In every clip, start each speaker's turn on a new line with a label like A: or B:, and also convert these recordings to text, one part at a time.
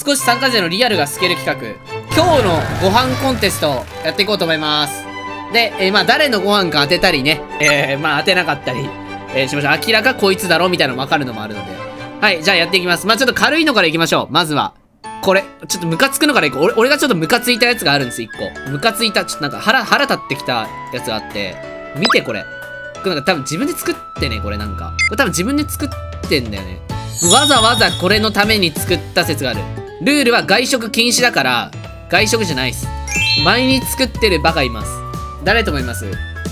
A: 少し参加者のリアルが透ける企画。今日のご飯コンテストやっていこうと思います。で、まあ誰のご飯か当てたりね、まあ当てなかったり、しましょう。明らかこいつだろみたいなの分かるのもあるので。はい、じゃあやっていきます。まあちょっと軽いのからいきましょう。まずは。これ、ちょっとムカつくのからいこう。俺がちょっとムカついたやつがあるんです、一個。ムカついた、ちょっとなんか腹立ってきたやつがあって。見てこれ。これなんか多分自分で作ってね、これなんか。これ多分自分で作ってんだよね。わざわざこれのために作った説がある。ルールは外食禁止だから、外食じゃないっす。前に作ってるバカいます。誰と思います？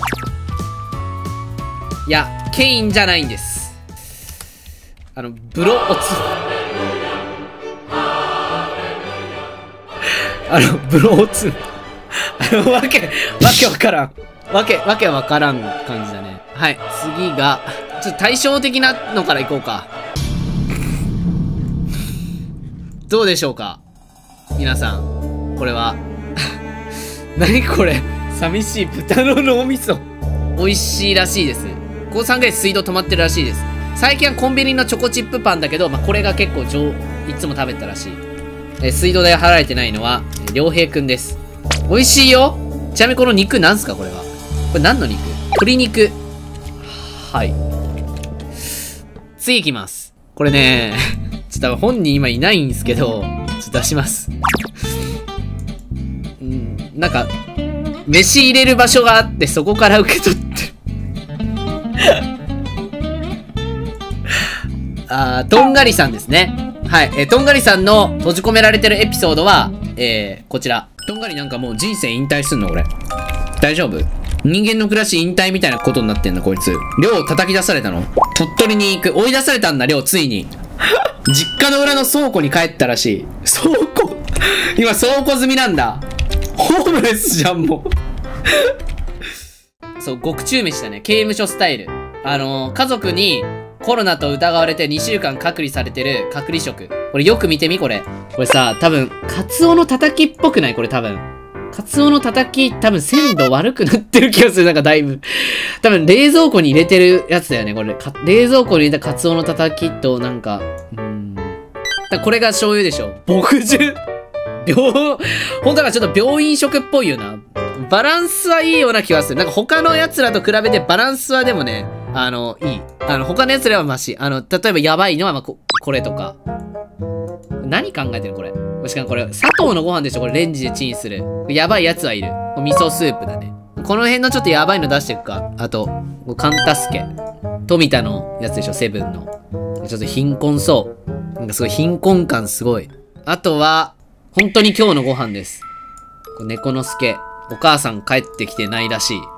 A: いや、ケインじゃないんです。ブロオツ。ブロオツ。わけわからん。わけわからん感じだね。はい、次が、ちょっと対照的なのからいこうか。どうでしょうか皆さん。これは。何これ寂しい豚の脳みそ。美味しいらしいです。ここ3ヶ月水道止まってるらしいです。最近はコンビニのチョコチップパンだけど、まあ、これが結構いつも食べたらしい。水道代払われてないのは、良平くんです。美味しいよ。ちなみにこの肉なんすかこれは。これ何の肉？鶏肉。はい。次いきます。これね、ちょっと本人今いないんですけど、ちょっと出します。なんか、飯入れる場所があって、そこから受け取ってる。とんがりさんですね。はい。とんがりさんの閉じ込められてるエピソードは、こちら。とんがりなんかもう人生引退すんのこれ。大丈夫？人間の暮らし引退みたいなことになってんのこいつ。寮を叩き出されたの？鳥取に行く。追い出されたんだ寮、ついに。実家の裏の倉庫に帰ったらしい。倉庫今倉庫済みなんだ。ホームレスじゃんもう。そう、獄中飯だね。刑務所スタイル。家族にコロナと疑われて2週間隔離されてる隔離食。これよく見てみこれ。これさ、多分、カツオのたたきっぽくないこれ多分。カツオのたたき、多分鮮度悪くなってる気がする。なんかだいぶ。多分冷蔵庫に入れてるやつだよね、これ。冷蔵庫に入れたカツオのたたきと、なんか、これが醤油でしょ。牧汁ほんとはちょっと病院食っぽいよな。バランスはいいような気がする。なんか他の奴らと比べてバランスはでもね、いい。他の奴らはマシ。例えばやばいのは、まあ、これとか。何考えてるこれ。しかもこれ、砂糖のご飯でしょこれレンジでチンする。やばい奴はいる。味噌スープだね。この辺のちょっとやばいの出していくか。あと、カンタスケ。富田のやつでしょセブンの。ちょっと貧困そう。なんかすごい貧困感すごい。あとは、本当に今日のご飯です。猫の助。お母さん帰ってきてないらしい。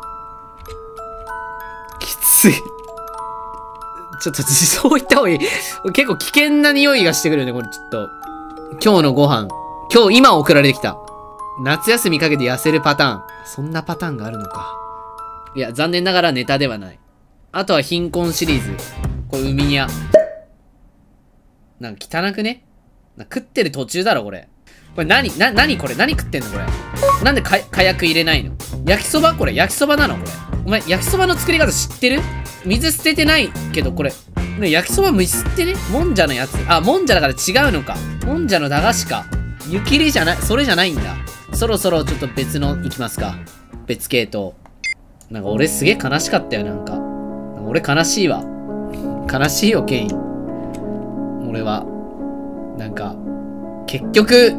A: きつい。ちょっとそう言った方がいい。結構危険な匂いがしてくるよね、これちょっと。今日のご飯。今送られてきた。夏休みかけて痩せるパターン。そんなパターンがあるのか。いや、残念ながらネタではない。あとは貧困シリーズ。これ、海屋。なんか汚くね？食ってる途中だろ、これ。これ何これ何食ってんのこれ。なんで火薬入れないの？焼きそばこれ焼きそばなのこれ。お前、焼きそばの作り方知ってる？水捨ててないけど、これ。ね、焼きそば水捨てね？もんじゃのやつ。あ、もんじゃだから違うのか。もんじゃの駄菓子か。湯切りじゃない、それじゃないんだ。そろそろちょっと別の行きますか。別系統。なんか俺すげえ悲しかったよ、なんか。俺悲しいわ。悲しいよ、ケイン。俺は。なんか、結局、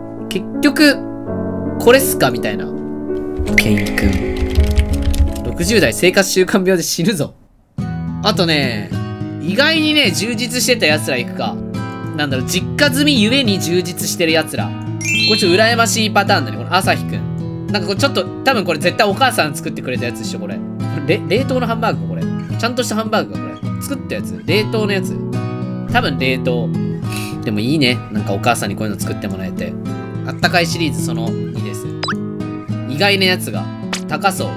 A: これっすかみたいな。ケインくん。60代生活習慣病で死ぬぞ。あとね、意外にね、充実してた奴ら行くか。なんだろう、実家済みゆえに充実してる奴ら。これちょっと羨ましいパターンだね、この朝日くん。なんかこれちょっと、多分これ絶対お母さん作ってくれたやつでしょ、これ。冷凍のハンバーグか、これ。ちゃんとしたハンバーグか、これ。作ったやつ。冷凍のやつ。多分冷凍。でもいいね。なんかお母さんにこういうの作ってもらえて。あったかいシリーズその2です。意外なやつが。高そう。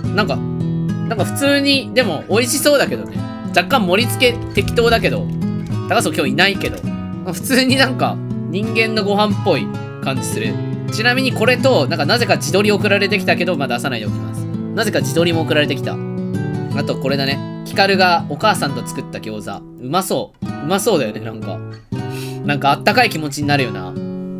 A: なんか普通に、でも美味しそうだけどね。若干盛り付け適当だけど。高そう今日いないけど。普通になんか人間のご飯っぽい感じする。ちなみにこれと、なぜか自撮り送られてきたけど、まあ出さないでおきます。なぜか自撮りも送られてきた。あとこれだね。ヒカルがお母さんと作った餃子。うまそう。うまそうだよね、なんかあったかい気持ちになるよな。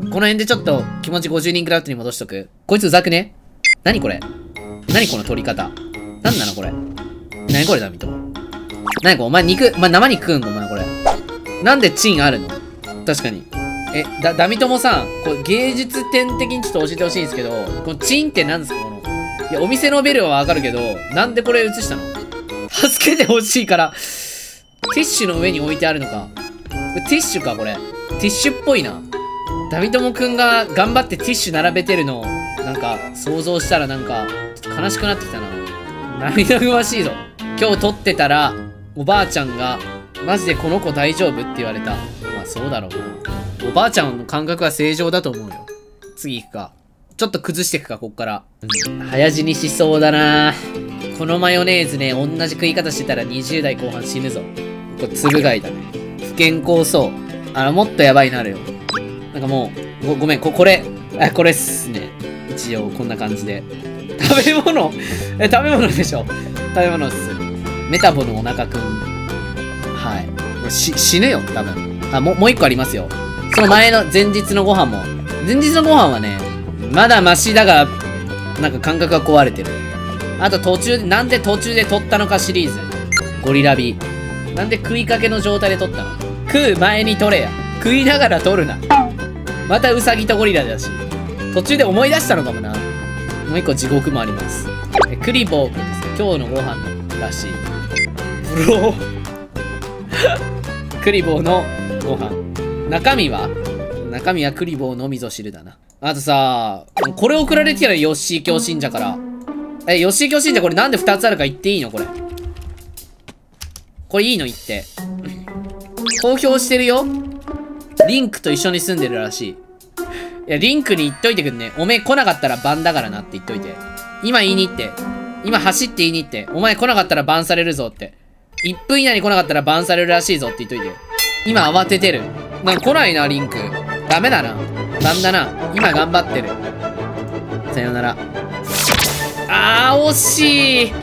A: この辺でちょっと気持ち50人クラフトに戻しとく。こいつうざくね？何これ？何この取り方？何なのこれ？何これだ、ミト。何これお前肉、生肉食うんかお前これ。なんでチンあるの？確かに。ダミトモさん、これ芸術点的にちょっと教えてほしいんですけど、このチンって何ですかこの。いや、お店のベルはわかるけど、なんでこれ映したの？助けてほしいから、ティッシュの上に置いてあるのか。これティッシュかこれ。ティッシュっぽいな。ダミトモくんが頑張ってティッシュ並べてるのを、なんか、想像したらなんか、ちょっと悲しくなってきたな。涙ぐましいぞ。今日撮ってたら、おばあちゃんが、マジでこの子大丈夫って言われた。まあそうだろうな。おばあちゃんの感覚は正常だと思うよ。次行くか。ちょっと崩していくか、こっから。早死にしそうだな。このマヨネーズね、同じ食い方してたら20代後半死ぬぞ。これ、つぶ貝だね。不健康そう。もっとやばいなるよ。なんかもう、ごめん、これっすね。一応、こんな感じで。食べ物食べ物でしょ。食べ物っす。メタボのお腹くん。はい。死ぬよ、多分。もう一個ありますよ。その前の前日のご飯も。前日のご飯はね、まだマシだが、なんか感覚が壊れてる。あとなんで途中で撮ったのかシリーズ。ゴリラビ。なんで食いかけの状態で撮ったの？食う前に撮れや。食いながら撮るな。またウサギとゴリラだし。途中で思い出したのかもな。もう一個地獄もあります。クリボーくんです。今日のご飯らしい。ブロー。クリボーのご飯。中身はクリボーの味噌汁だな。あとさ、これ送られてきたらヨッシー教信者から。ヨッシー教信者これなんで2つあるか言っていいのこれ。これいいの言って。公表してるよ。リンクと一緒に住んでるらしい。いや、リンクに言っといてくんね。おめえ来なかったらバンだからなって言っといて。今言いに行って。今走って言いに行って。お前来なかったらバンされるぞって。1分以内に来なかったらバンされるらしいぞって言っといて。今慌ててる。なんか来ないな、リンク。ダメだな。バンだな。今頑張ってる。さよなら。惜しい。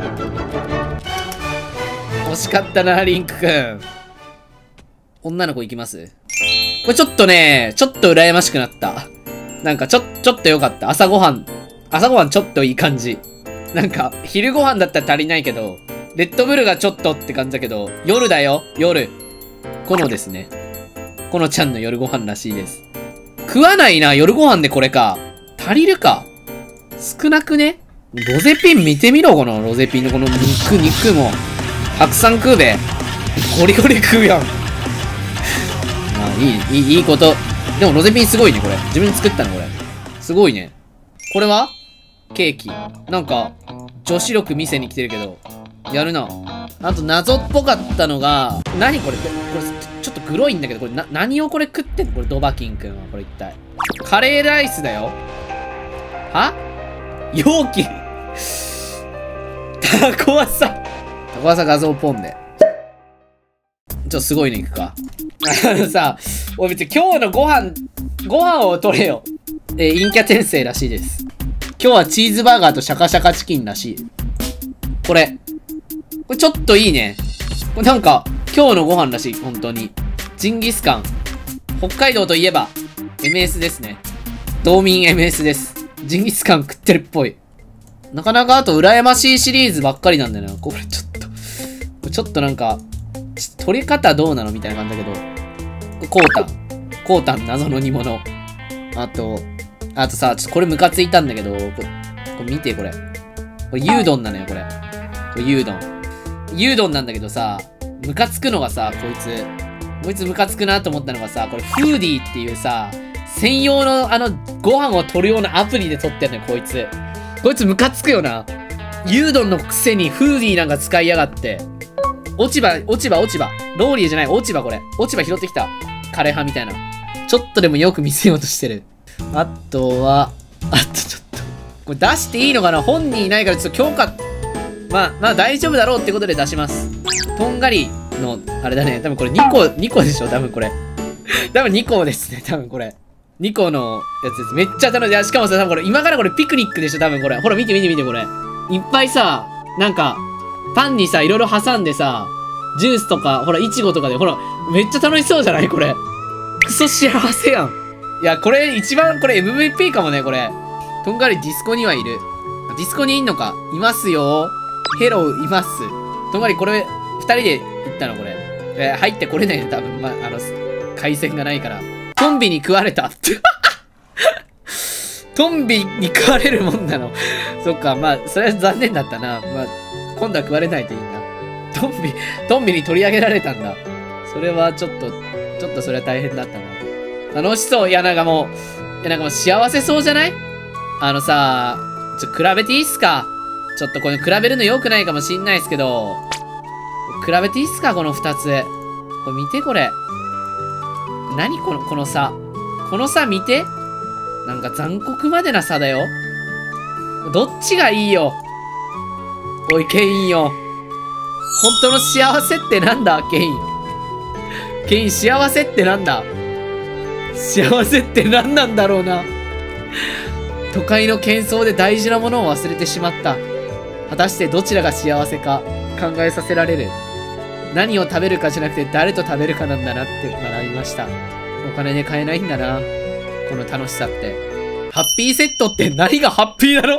A: 惜しかったな、リンクくん。女の子行きます？これちょっとね、ちょっと羨ましくなった。なんかちょっとよかった。朝ごはんちょっといい感じ。なんか、昼ご飯だったら足りないけど、レッドブルがちょっとって感じだけど、夜だよ、夜。このですね。このちゃんの夜ご飯らしいです。食わないな、夜ご飯でこれか。足りるか。少なくね？ロゼピン見てみろ、このロゼピンのこの肉も。たくさん食うべ。ゴリゴリ食うやん。まあ、いいこと。でもロゼピンすごいね、これ。自分で作ったの、これ。すごいね。これはケーキ。なんか、女子力見せに来てるけど、やるな。あと、謎っぽかったのが、何これちょっとグロいんだけど、これ何をこれ食ってんのこれ、ドバキンくんは。これ一体。カレーライスだよ。は容器タコワサ画像ポンで。すごいのいくか。さ、俺別に今日のご飯を取れよ。陰キャ転生らしいです。今日はチーズバーガーとシャカシャカチキンらしい。これちょっといいね。これなんか、今日のご飯らしい、本当に。ジンギスカン。北海道といえば、MS ですね。道民 MS です。ジンギスカン食ってるっぽい。なかなかあと羨ましいシリーズばっかりなんだよな。これちょっとなんか、取り方どうなのみたいな感じだけど。コータン謎の煮物。あとさ、ちょっとこれムカついたんだけど、これ見てこれ。これ牛丼なのよ、これ。これ牛丼。牛丼なんだけどさ、ムカつくのがさ、こいつムカつくなと思ったのがさ、これフーディーっていうさ、専用のご飯を取るようなアプリで撮ってんのよ、こいつ。こいつムカつくよな。牛丼のくせにフーディーなんか使いやがって。落ち葉。ローリーじゃない、落ち葉これ。落ち葉拾ってきた。枯れ葉みたいな。ちょっとでもよく見せようとしてる。あとちょっと。これ出していいのかな？本人いないからちょっと強化。まあ大丈夫だろうってことで出します。とんがりの、あれだね。多分これ2個でしょ多分これ。多分2個ですね。多分これ。2個のやつです。めっちゃ楽しい。しかもさ、多分これ、今からこれピクニックでしょ多分これ。ほら見てこれ。いっぱいさ、なんか、パンにさ、いろいろ挟んでさ、ジュースとか、ほら、イチゴとかで、ほら、めっちゃ楽しそうじゃないこれ。クソ幸せやん。 いや、これ一番、これ MVP かもね、これ。とんがりディスコにはいる。ディスコにいんのか。いますよ。ヘローいます。とんがりこれ、二人で行ったの、これ。入ってこれないよ、多分。ま、回線がないから。トンビに食われた。トンビに食われるもんなの。そっか、まあ、それは残念だったな。まあ、今度は食われないといいな。トンビに取り上げられたんだ。それはちょっとそれは大変だったな。楽しそう。いや、なんかもう幸せそうじゃない？さ、比べていいっすか？ちょっとこれ比べるの良くないかもしんないですけど、比べていいっすか？この二つ。これ見て、これ。何この差。この差見て。なんか残酷までな差だよ。どっちがいいよ。おい、ケインよ。本当の幸せってなんだ、ケイン。ケイン、幸せってなんだ。幸せって何なんだろうな。都会の喧騒で大事なものを忘れてしまった。果たしてどちらが幸せか考えさせられる。何を食べるかじゃなくて誰と食べるかなんだなって学びました。お金で買えないんだな。この楽しさって。ハッピーセットって何がハッピーなの？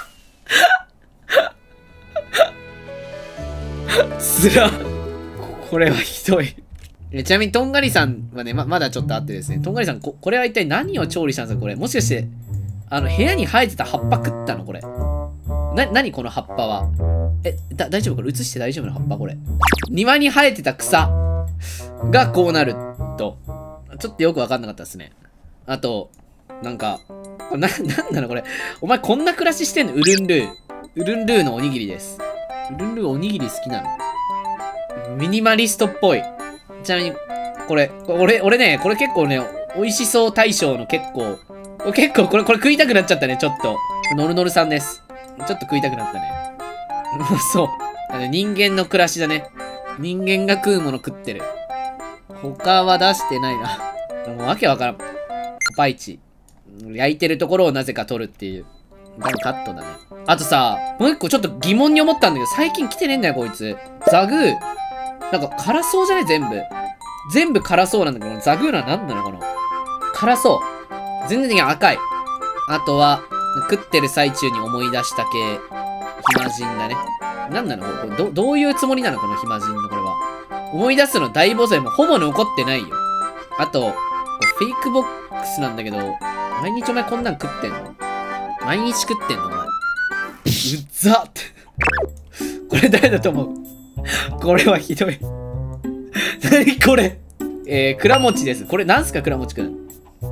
A: つら。これはひどい。ちなみに、とんがりさんはね、まだちょっとあってですね。とんがりさん、これは一体何を調理したんですかこれ。もしかして、部屋に生えてた葉っぱ食ったのこれ。何この葉っぱは。大丈夫これ映して大丈夫な葉っぱこれ。庭に生えてた草がこうなると。ちょっとよくわかんなかったですね。あと、なんか、なんなのこれ。お前こんな暮らししてんのウルンルー。ウルンルーのおにぎりです。ウルンルーおにぎり好きなの？ミニマリストっぽい。ちなみに、俺ね、これ結構ね、美味しそう大将の結構これ食いたくなっちゃったね、ちょっと。ノルノルさんです。ちょっと食いたくなったね。そう。人間の暮らしだね。人間が食うもの食ってる。他は出してないな。もうわけわからん。ポパイチ。焼いてるところをなぜか撮るっていう。多分カットだね。あとさ、もう一個ちょっと疑問に思ったんだけど、最近来てねえんだよ、こいつ。ザグー。なんか辛そうじゃね全部。全部辛そうなんだけど、ザグーナなんなのかな辛そう。全然的に赤い。あとは、食ってる最中に思い出した系、暇人だね。なんなのこれどういうつもりなのこの暇人のこれは。思い出すの大ボスでもほぼ残ってないよ。あと、フェイクボックスなんだけど、毎日お前こんなん食ってんの？毎日食ってんのお前。うざって。これ誰だと思う？これはひどい。何これ？倉持です。これなんすか倉持くん。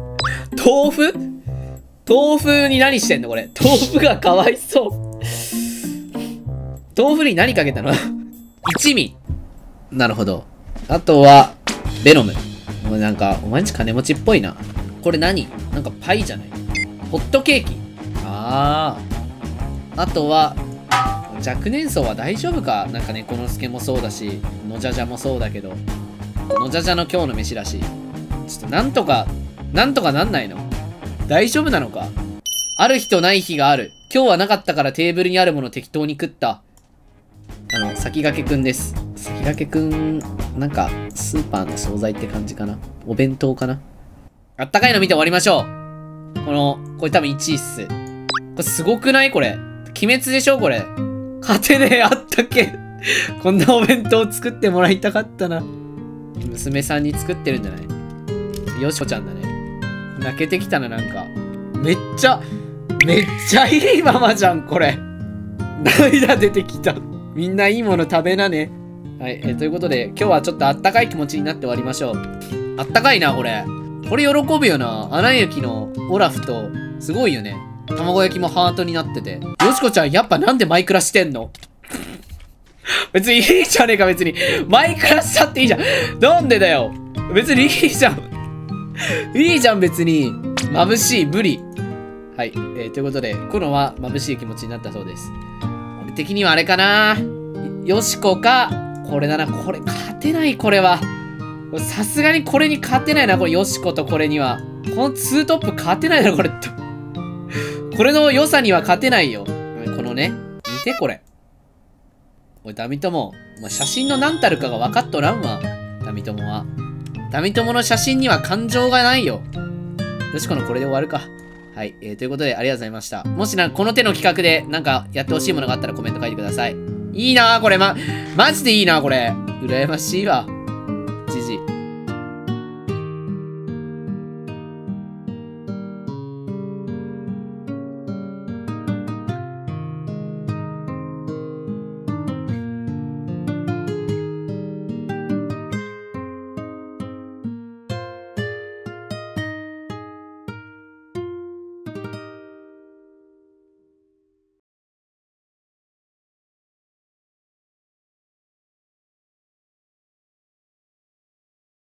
A: 豆腐に何してんのこれ。豆腐がかわいそう。豆腐に何かけたの？一味。なるほど。あとは、ベノム。もうなんか、お前んち金持ちっぽいな。これ何？なんかパイじゃない？ホットケーキ。あとは、若年層は大丈夫か？なんか猫之助もそうだし、のじゃじゃもそうだけど。のじゃじゃの今日の飯らしい。ちょっとなんとかなんないの？大丈夫なのか？ある日とない日がある。今日はなかったからテーブルにあるもの適当に食った。先駆けくんです。先駆けくん、なんか、スーパーの惣菜って感じかな？お弁当かな？あったかいの見て終わりましょう。これ多分1位っす。これすごくないこれ。鬼滅でしょこれ。勝てねえ、あったっけ。こんなお弁当作ってもらいたかったな。娘さんに作ってるんじゃない？よしこちゃんだね。泣けてきたな、なんか。めっちゃいいママじゃん、これ。涙出てきた。みんないいもの食べなね。はい、ということで、今日はちょっとあったかい気持ちになって終わりましょう。あったかいな、これ。これ喜ぶよな。アナ雪のオラフと、すごいよね。卵焼きもハートになってて。よしこちゃん、やっぱなんでマイクラしてんの？別にいいじゃねえか、別に。マイクラしたっていいじゃん。なんでだよ。別にいいじゃん。いいじゃん、別に。眩しい、無理。はい。ということで、コノは眩しい気持ちになったそうです。俺的にはあれかな。よしこか、これだな。これ、勝てない、これは。さすがにこれに勝てないな、これ、よしことこれには。このツートップ勝てないな、これ。これの良さには勝てないよ。このね、見て、これ。おい、ダミトモ。お前、写真の何たるかが分かっとらんわ。ダミトモは。ダミトモの写真には感情がないよ。 よしこのこれで終わるか。はい。ということで、ありがとうございました。もしこの手の企画で、なんか、やってほしいものがあったらコメント書いてください。いいなぁ、これ、マジでいいなぁ、これ。羨ましいわ。じじ。